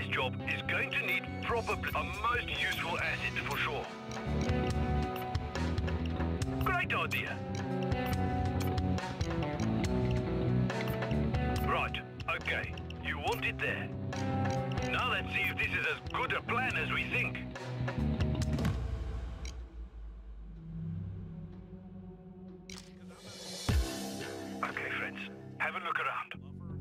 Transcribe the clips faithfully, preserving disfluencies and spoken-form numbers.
job is going to need probably a most useful asset for sure. Great idea. Right, okay. You want it there. Now let's see if this is as good a plan as we think. Okay, friends. Have a look around.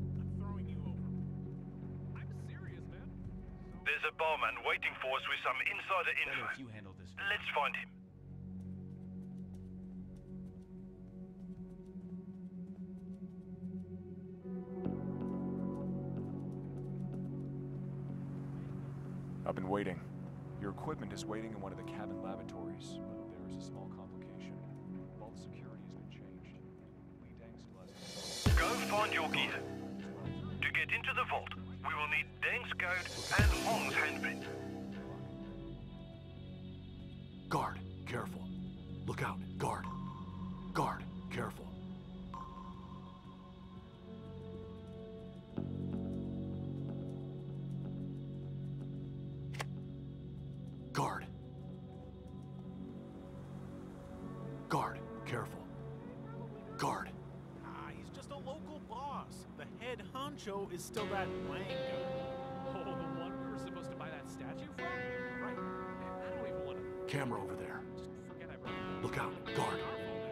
There's a barman waiting for us with some insider info. If you handle this. Let's find him. I've been waiting. Your equipment is waiting in one of the cabin lavatories, but there is a small complication. All the security has been changed. Lee Dang still has... Go find your gear. To get into the vault, we will need Deng's code and Hong's handprint. Guard, careful. Look out, guard. Guard, careful. Guard. Guard, careful. Guard. Ah, he's just a local boss. The head honcho is still that Wango. Oh, the one we were supposed to buy that statue from? Right. Man, I don't even want to... Camera over there. Just forget I brought it. Look out, guard.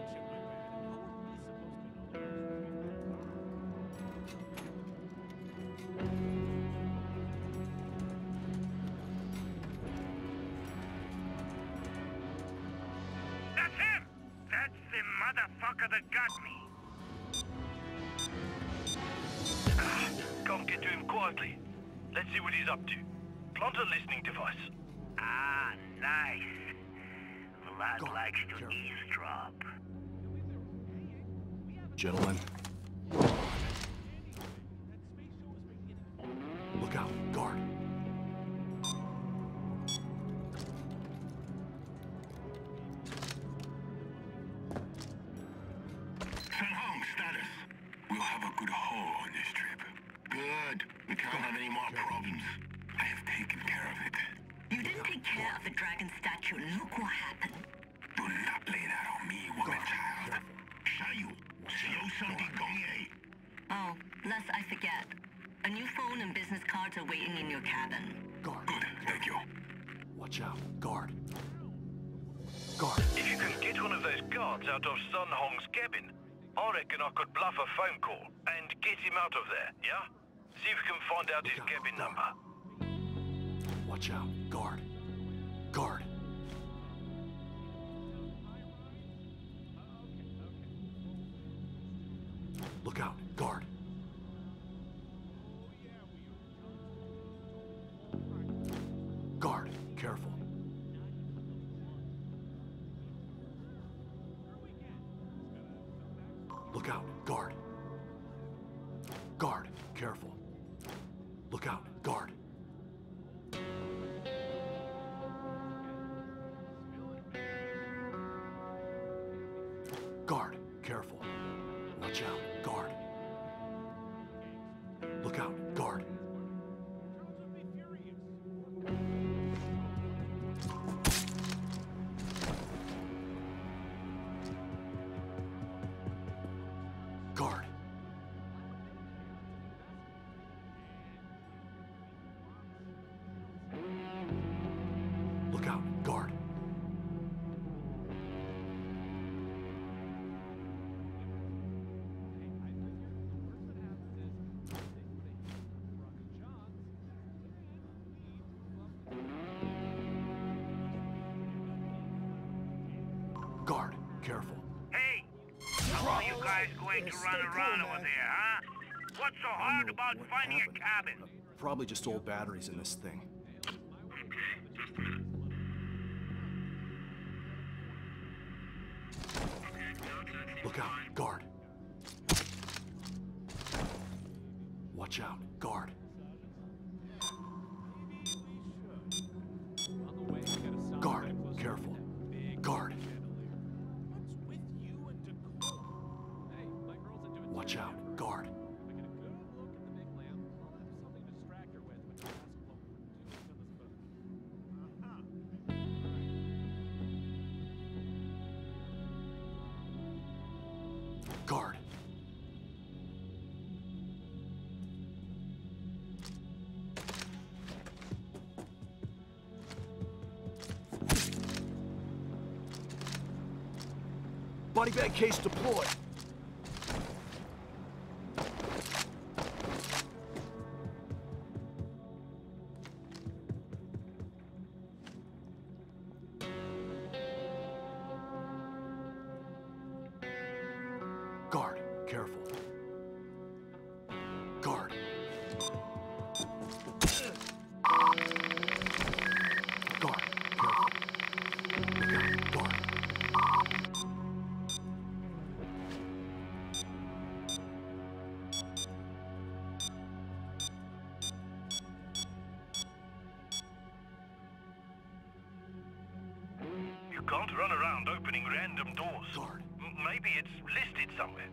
That's him! That's the motherfucker that got me. Ah, can't get to him quietly. Let's see what he's up to. Plant a listening device. Ah, nice. Vlad Guard, likes to careful. eavesdrop. Gentlemen. Look out, guard. San Hong, status. We'll have a good haul on this trip. Good. We can't have any more problems. I have taken care of it. You didn't take care of the dragon statue. Look what happened. Do not lay that on me, woman child. Shayu, Xiu Shangdi Gongye. Oh, lest I forget. A new phone and business cards are waiting in your cabin. Guard. Good, thank you. Watch out, guard. Guard. If you can get one of those guards out of Sun Hong's cabin, I reckon I could bluff a phone call and get him out of there, yeah? See if we can find out his Look out, cabin guard. number. Watch out, guard. Guard. Look out, guard. Guard, careful. Look out, guard. Guard, careful. Look out, guard. Guard, careful. Watch out, guard. Look out, guard. Guard. Look out, guard. Guard, careful. Hey! How are you guys going to run around over there, huh? What's so hard about finding a cabin? Probably just old batteries in this thing. Look out, guard. Watch out, guard. Guard, careful. Guard. What's with you and Dakota? Hey, my girl's into it. Watch out, guard. If I get a good look at the big lamp, I'll have something to distract her with when she asks Guard. Body bag case deployed. Guard, careful. Guard. Guard, careful. Look out, guard. You can't run around opening random doors. Guard. M- Maybe it's listed somewhere.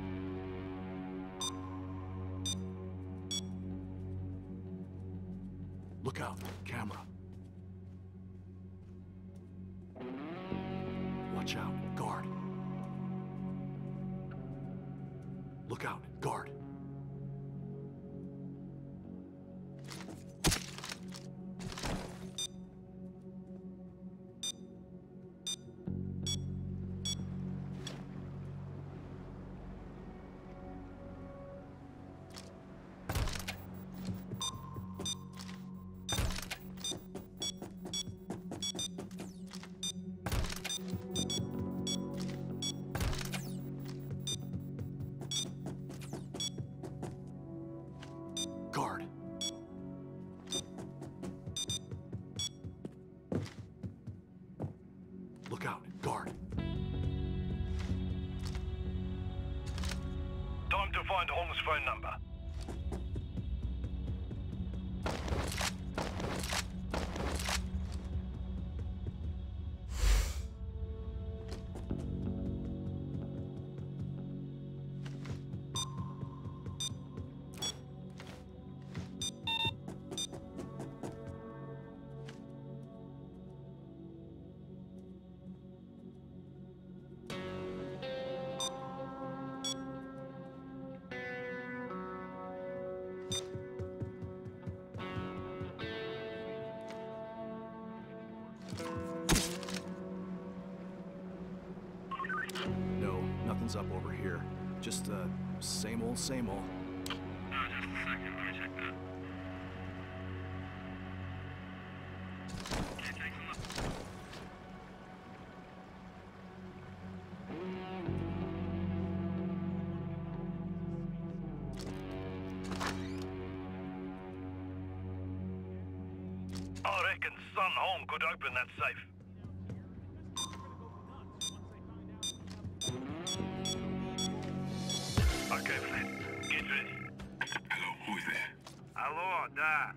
Look out, camera. Watch out, guard. Look out, guard. Guard. Look out, guard. Time to find Hong's phone number. No, nothing's up over here. Just, uh, same old, same old. Oh, just a second. Let me check that. Okay, take a look. I reckon Son Hong could open that safe. Okay, Flynn. Get ready. Hello, who is there? Hello, da.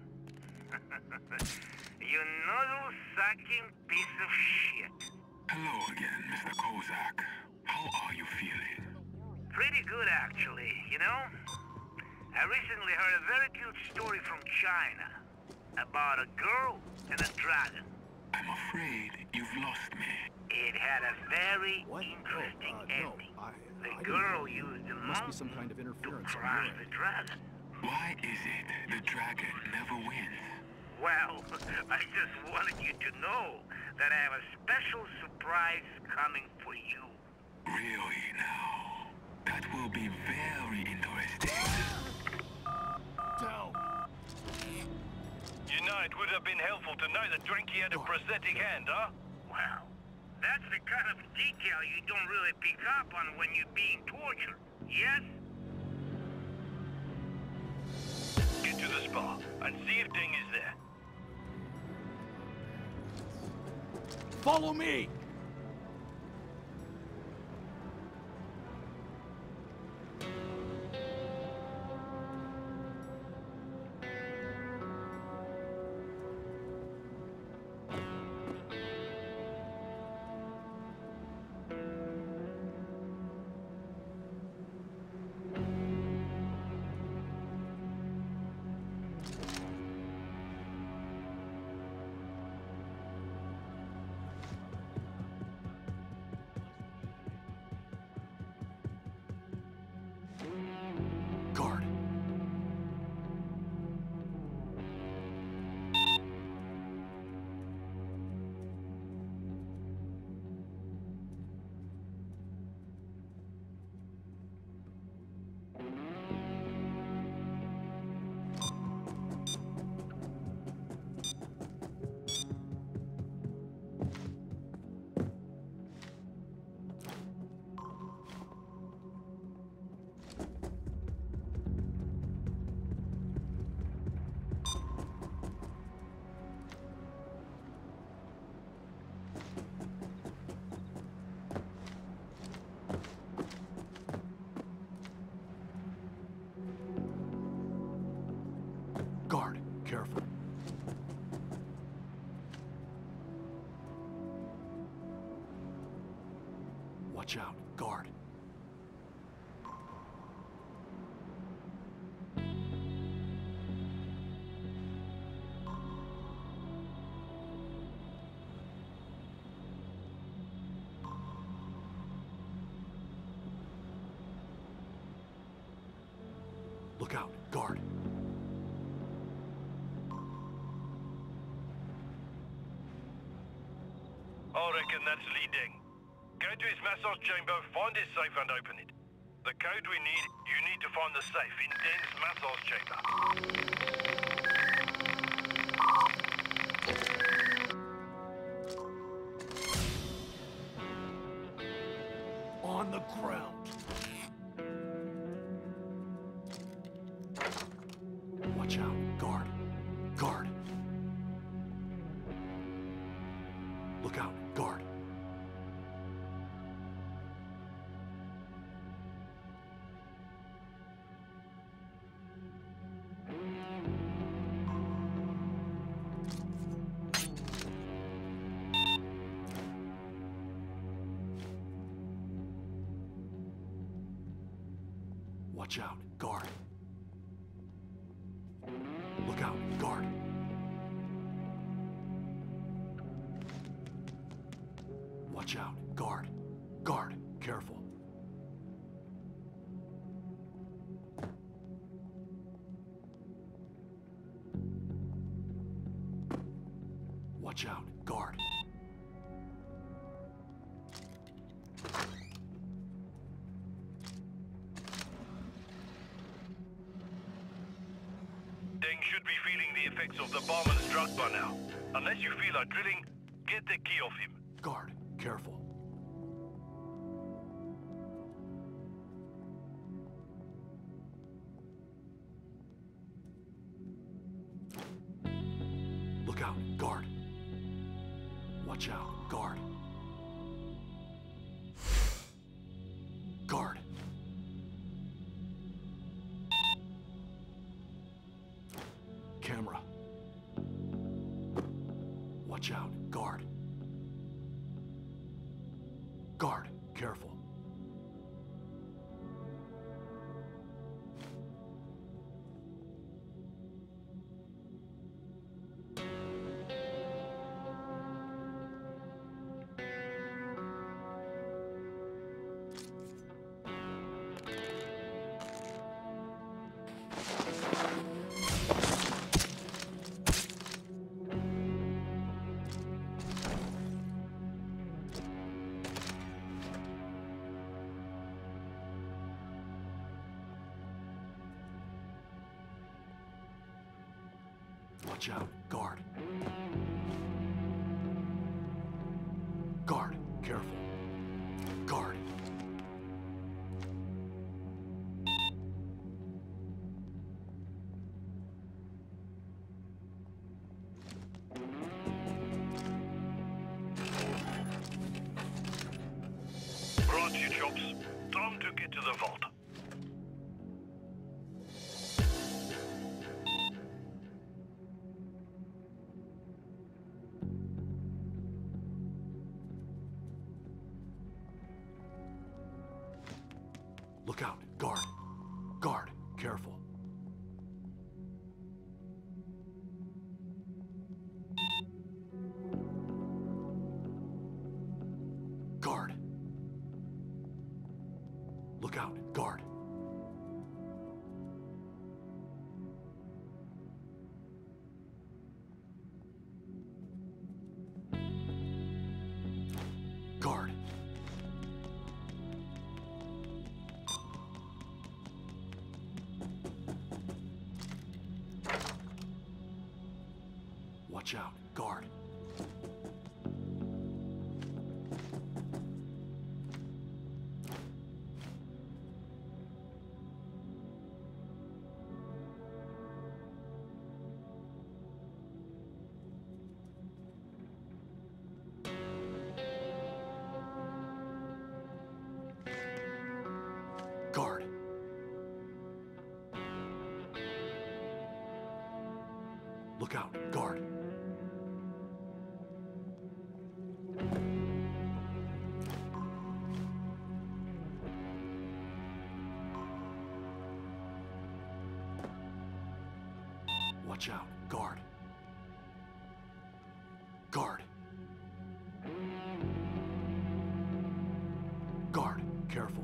You noodle-sucking piece of shit. Hello again, Mister Kozak. How are you feeling? Pretty good, actually, you know? I recently heard a very cute story from China about a girl and a dragon. I'm afraid you've lost me. It had a very What? interesting Oh, uh, no, ending. I, The I didn't girl know. used the There must be mountain some kind of to interference on crush your the end. dragon. Why is it the dragon never wins? Well, I just wanted you to know that I have a special surprise coming for you. Really now? That will be very interesting. Down. You know, it would have been helpful to know that Drinky had a prosthetic hand, huh? Well, that's the kind of detail you don't really pick up on when you're being tortured, yes? Get to the spa and see if Ding is there. Follow me! Watch out. Guard. Look out. Guard. I reckon that's Li Deng. Go to his massage chamber, find his safe and open it. The code we need, you need to find the safe in Deng's massage chamber. On the ground. Watch out. Guard. Guard. Look out. Guard. Watch out. Guard. Look out. Guard. Watch out. Guard. Guard. Careful. Watch out. Guard. Deng should be feeling the effects of the bomb and drug by now. Unless you feel like drilling, get the key off him. Guard. Careful. Look out. Guard. Watch out. Guard. Guard. Camera. Watch out. Guard. Guard. Careful. Watch out. Guard. Guard. Careful. Guard. Right, you chops. Time to get to the vault. Look out. Guard. Guard. Careful. Guard. Look out. Guard. Guard. Watch out. Guard. Guard. Look out. Guard. Watch out. Guard. Guard. Guard. Careful.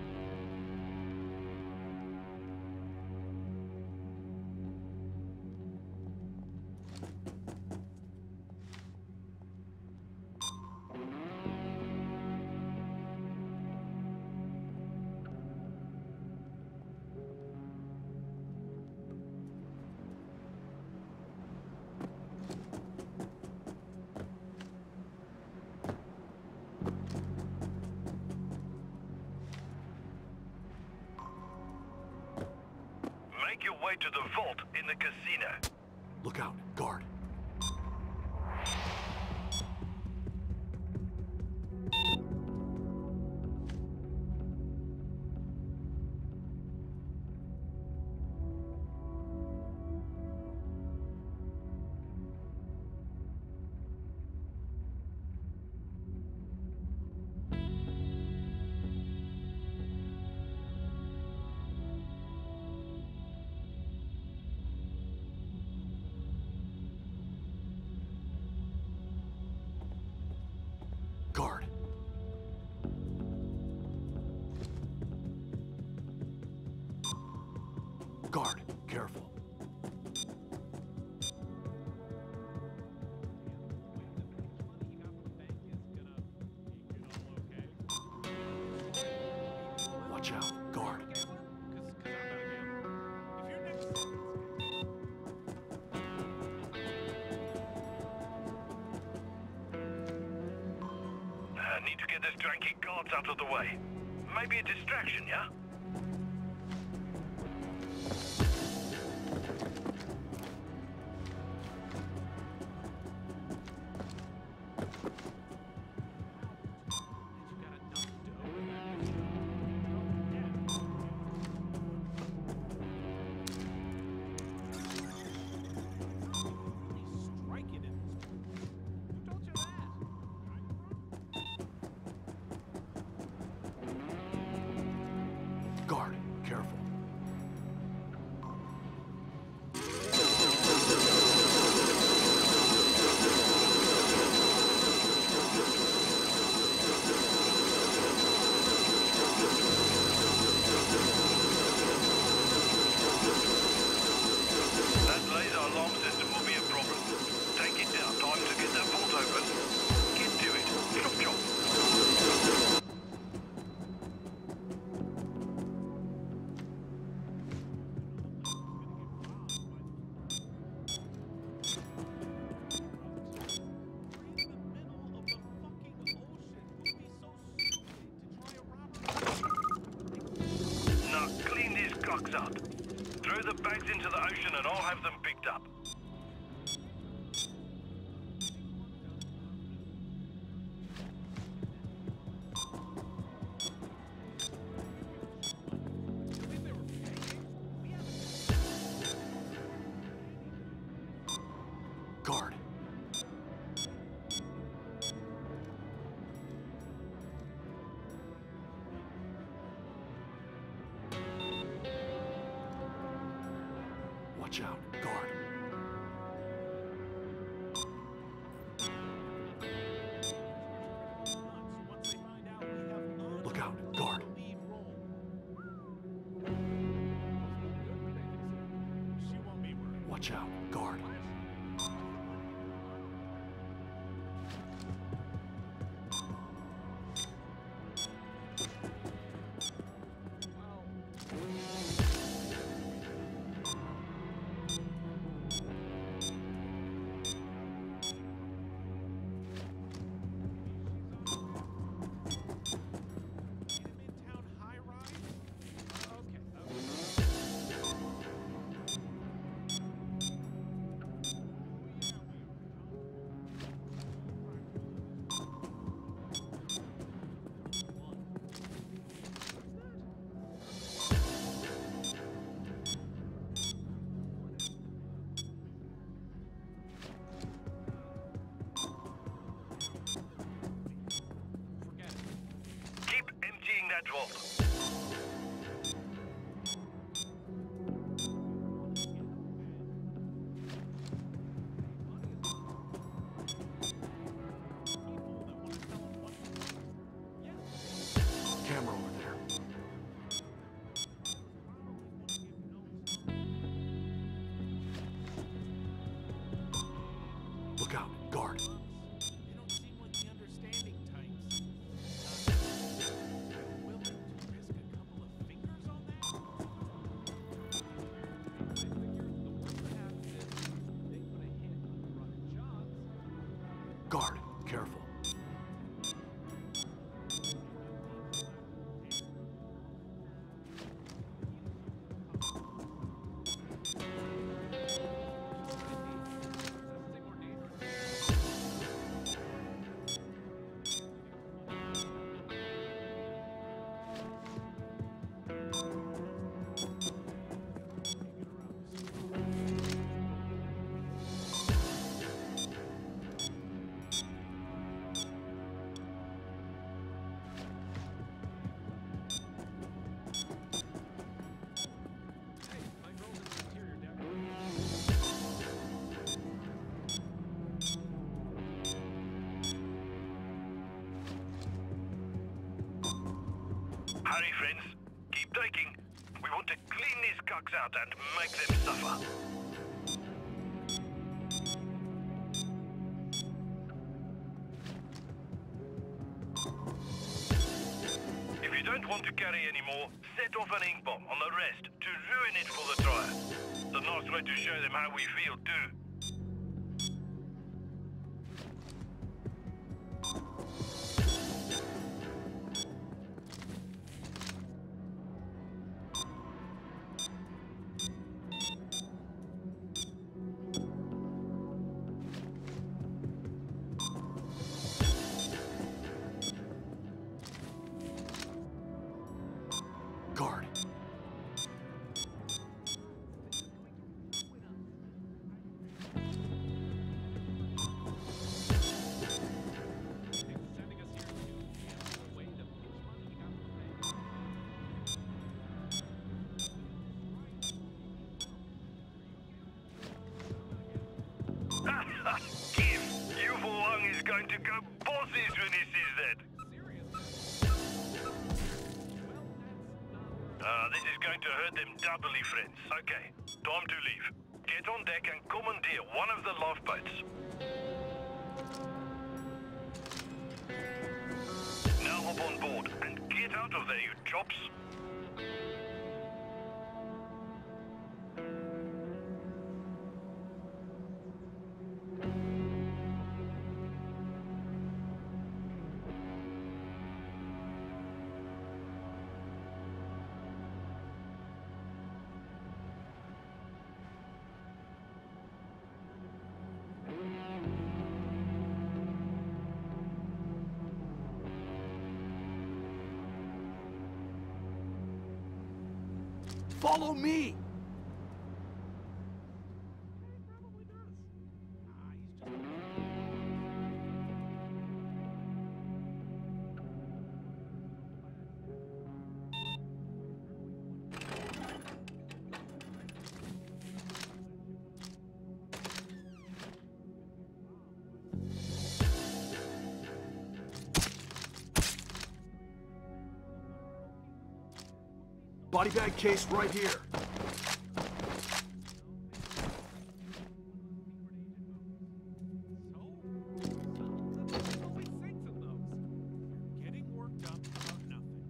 Make your way to the vault in the casino. Look out. Guard. Guard. Guard. Careful. Watch out. Guard. I need to get this dranky guards out of the way. Maybe a distraction, yeah? Guard. Careful. That laser alarm system will be a problem. Take it down. Time to get that vault open. Get to it. Chop chop. Now clean these cocks up. Throw the bags into the ocean and I'll have them picked up. Guard. Watch out. Guard. Look out. Guard. Watch out. Guard. that vault. Scout, guard. They don't seem like the understanding types. Uh, you willing to risk a couple of fingers on that? I figure the worst that happens is they put a hit on the running jobs. Guard, careful. Hurry, friends. Keep taking. We want to clean these cucks out and make them suffer. If you don't want to carry any more, set off an ink bomb on the rest to ruin it for the trial. It's a nice way to show them how we feel, too. Guard. Kim, you for one is going to go bosses when he sees that. Ah, this is going to hurt them doubly, friends. Okay, time to leave. Get on deck and commandeer one of the lifeboats. Now hop on board and get out of there, you chops. Follow me! Body bag case right here. Getting worked up about nothing.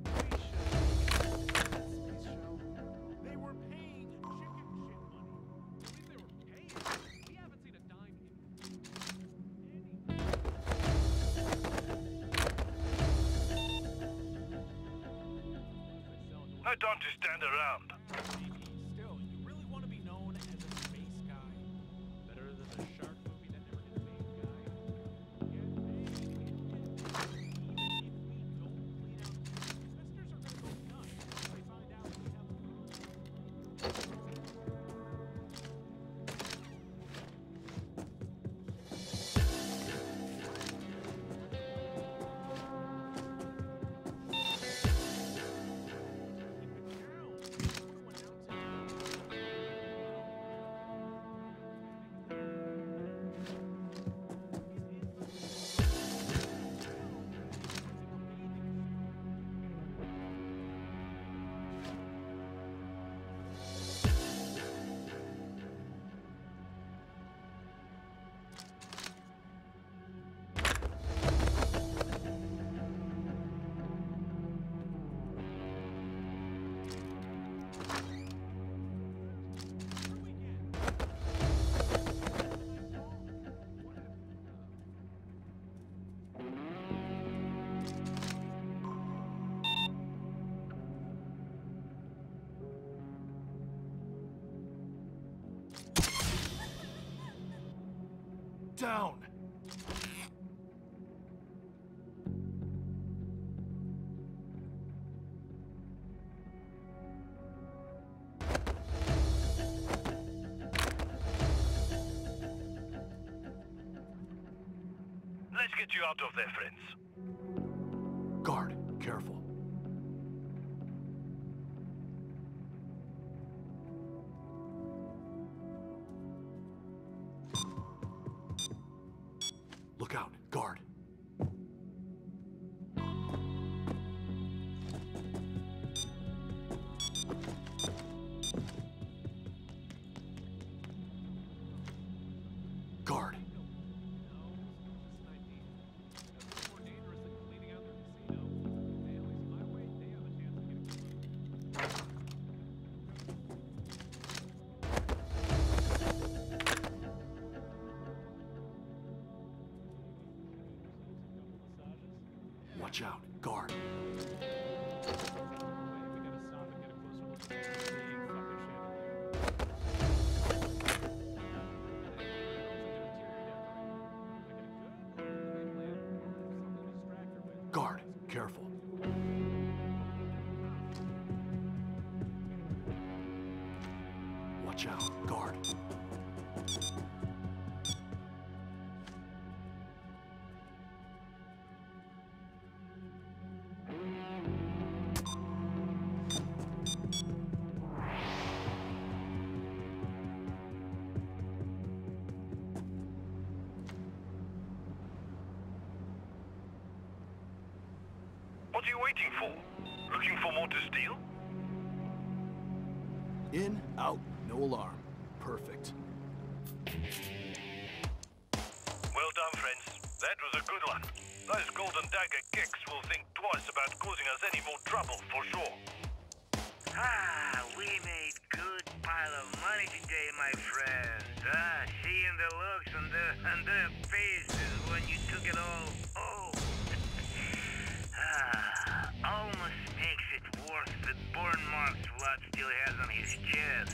They were paying chicken shit money. At least they were paying. We haven't seen a dime No time to stand around. Still, you really want to be known as a space guy. better than a shark movie that never gets made, guy. Get paid. If we don't clean out, investors are gonna go nuts once they find out we have. Keep it down. down! Let's get you out of there, friends. Guard, careful. Look out, guard. Guard. More dangerous than cleaning out their casino. Hey, at least my way, they have a chance of getting clean. Watch out, guard. We gotta stop and get a closer look at this big fucking Guard, careful. Watch out, guard. What are you waiting for? Looking for more to steal? In, out, no alarm. Perfect. Well done, friends. That was a good one. Those golden dagger kicks will think twice about causing us any more trouble, for sure. Ah, we made good pile of money today, my friends. Ah, seeing the looks on, the, on their faces when you took it all. Oh. ah, almost makes it worth the burn marks Vlad still has on his chest.